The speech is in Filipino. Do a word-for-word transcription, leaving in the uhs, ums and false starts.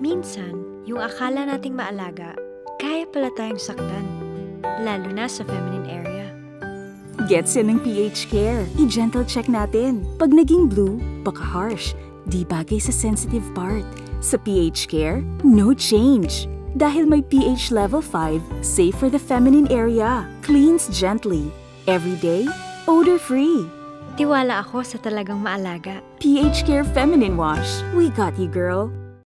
Minsan, yung akala nating maalaga, kaya pala tayong saktan, lalo na sa feminine area. Gets yan ng pH Care. I-gentle check natin. Pag naging blue, baka harsh, di bagay sa sensitive part. Sa pH Care, no change. Dahil may pH level five, safe for the feminine area. Cleans gently. Every day, odor-free. Tiwala ako sa talagang maalaga. pH Care Feminine Wash. We got you, girl.